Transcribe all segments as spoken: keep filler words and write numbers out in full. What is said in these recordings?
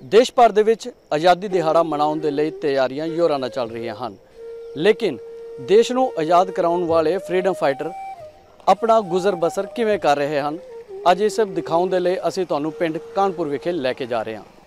देश भर दे विच आज़ादी दिहाड़ा मनाउण दे लई तैयारियां जोरां नाल चल रहीआं हन, लेकिन देश नूं आज़ाद कराउण वाले फ्रीडम फाइटर अपना गुजर बसर किवें कर रहे हैं, अज इस दिखाउण दे लई असीं तुहानूं पिंड कानपुर विखे लैके जा रहे हैं।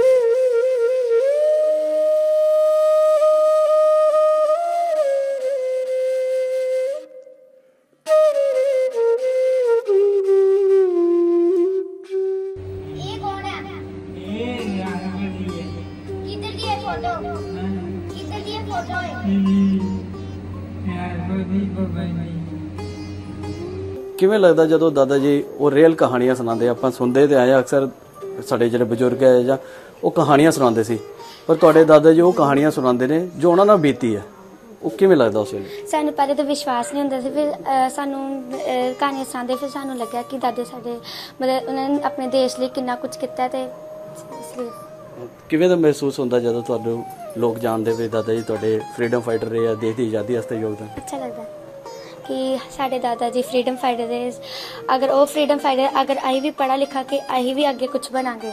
किवें लगदा जदों दादा जी वो रियल कहानियां सुणाते, आपां सुनते तो आए अक्सर साडे जिहड़े बजुर्ग है जां वो कहानियां सुणाते सी, पर तुहाडे दादा जी वो कहानियां सुणाते ने जो उन्हां नाल बीती है, वो किवें लगदा उस वेले? सानूं पहले तो विश्वास नहीं हुंदा सी, फिर सानूं कहानियां सुणाते फिर सानूं लग्गिया कि दादे साडे मतलब उन्होंने अपने देश लिए कितना कुछ किया, ते इसलिए किवें दा महसूस हुंदा जदों तुहानूं लोग जानदे वे दादा जी तुहाडे फ्रीडम फाइटर रहे आ, देश दी आज़ादी वास्ते योगदान? अच्छा लगदा कि साडे दादा जी फ्रीडम फाइटर है। अगर वो फ्रीडम फाइटर अगर असीं भी पढ़ा लिखा के असीं भी अगे कुछ बनांगे।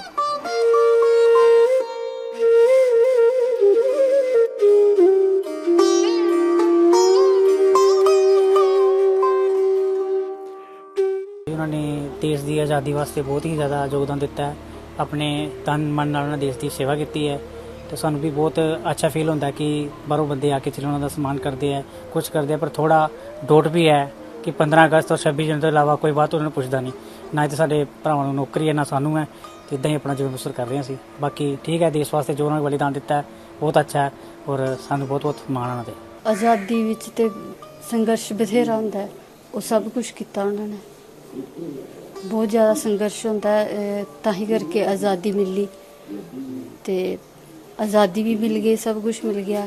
उन्होंने देश की आज़ादी वास्ते बहुत ही ज़्यादा योगदान दिता है, अपने तन मन नाल उन्होंने देश की सेवा की है, तो सानू भी बहुत अच्छा फील होता है कि बाहरों बंदे आके चलो उन्होंने सम्मान करते हैं, कुछ करते हैं, पर थोड़ा डोट भी है कि पंद्रह अगस्त और छब्बीस जनवरी के अलावा कोई बात उन्होंने पुछदा नहीं, ना तो साडे भरावां नूं नौकरी है ना सानू है, तो इदां ही अपना जीवन बसर कर रहे हैं। बाकी ठीक है, देश वास्ते जो उन्होंने बलिदान दिता है बहुत अच्छा है और सानू बहुत बहुत मान उन्हां ते। आज़ादी विच ते संघर्ष बथेरा हुंदा है, वो सब कुछ किया उन्होंने, बहुत ज़्यादा संघर्ष होंदा है, ताही करके आज़ादी मिली, ते आज़ादी भी मिल गई, सब कुछ मिल गया।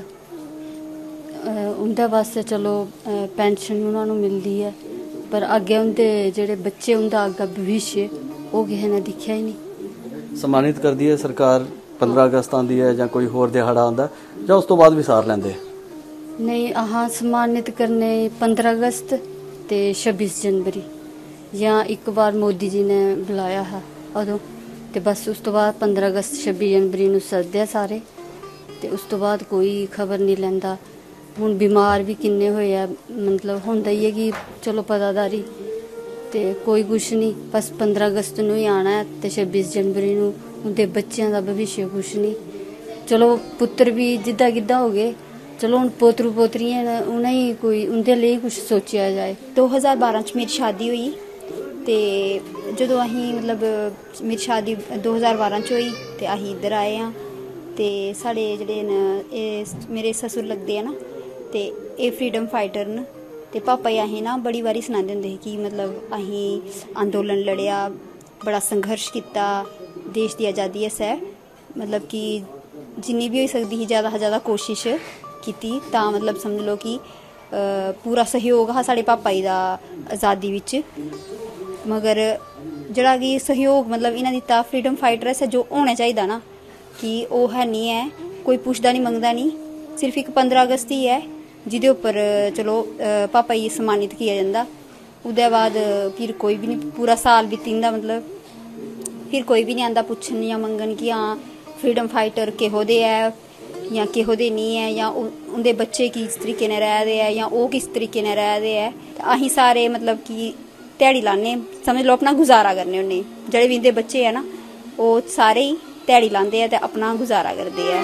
उनके वास्ते चलो पेंशन उन्होंने मिलती है, पर अगे उनके जेडे बच्चे उनका अगे भविष्य वो किसी ने दिखा ही नहीं। सम्मानित कर दी है सरकार, पंद्रह अगस्त आती है या कोई होर दिहाड़ा आता या उस तो बाद विसार लेंदे? नहीं, अहाँ सम्मानित करने पंद्रह अगस्त ते छब्बीस जनवरी या एक बार मोदी जी ने बुलाया है उदों, ते बस उस तो बाद पंद्रह अगस्त छब्बीस जनवरी नूं सददे सारे, ते उस तो बाद कोई खबर नहीं लैंदा। हुण बीमार भी किन्ने होए आ, मतलब हुंदा ही है कि चलो पतादारी, ते कोई कुछ नहीं, बस पंद्रह अगस्त नूं ही आना है, ते छब्बीस जनवरी नूं उनके बच्चों का भविष्य कुछ नहीं। चलो पुत्र भी जिद्दां गिद्दां हो गए, चलो हुण पोतरू पोतरियां न, उ'नेंगी कोई उंदे लेई कुछ सोचेआ जाए। दो हज़ार बारह च मेरी शादी हुई, ते जदों अहीं मतलब मेरी शादी दो हज़ार बारह च हुई ते अहीं इधर आए हैं, ते साढ़े जेह्ड़े न एह् मेरे ससुर लगदे न, ते एह् फ्रीडम फाइटर न, ते पापा जी अहीं ना बड़ी बारी सनांदे होंदे हे कि मतलब अहीं अंदोलन लड़ेआ, बड़ा संघर्ष किया देश की आज़ादी आस्तै, मतलब कि जिन्नी भी होई सकदी ही ज़्यादा हा ज़्यादा कोशिश कीती, तां मतलब समझ लो कि पूरा सहयोग हा साढ़े पापा जी दा आज़ादी विच। मगर जड़ा कि सहयोग मतलब इन्हें दिता फ्रीडम फाइटर से जो होना चाहिए ना, कि वो है नहीं है, कोई पुछदा नहीं मंगदा नहीं, सिर्फ एक पंद्रह अगस्त ही है जिदे उपर चलो पापा जी सम्मानित किया जाता, उदे बाद फिर कोई भी नहीं, पूरा साल बीती जंदा, मतलब फिर कोई भी नहीं आंदा पुछन या मंगन कि हाँ फ्रीडम फाइटर किहो दे है या किहो दे नहीं है, या उनके बच्चे किस तरीके ने रह दे है या वो किस तरीके ने रह दे है। अहीं सारे मतलब कि ध्याड़ी लाने, समझ लो अपना गुजारा करने होने, जेह्ड़े भी इंदे बच्चे है ना वो सारे ही ध्याड़ी लांदे है ते अपना गुजारा करते हैं।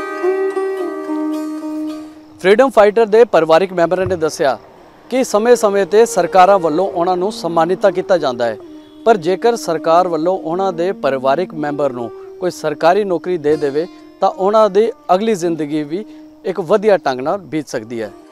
फ्रीडम फाइटर दे परिवारिक मैंबरां ने दस्सिया कि समय समय ते सरकारां वल्लों उन्हां नूं सम्मानित कीता जांदा है, पर जेकर सरकार वल्लों उन्हां दे परिवारिक मैंबर नूं कोई सरकारी नौकरी दे देवे तां उन्हां दी अगली जिंदगी भी एक वधिया ढंग नाल बीत सकदी है।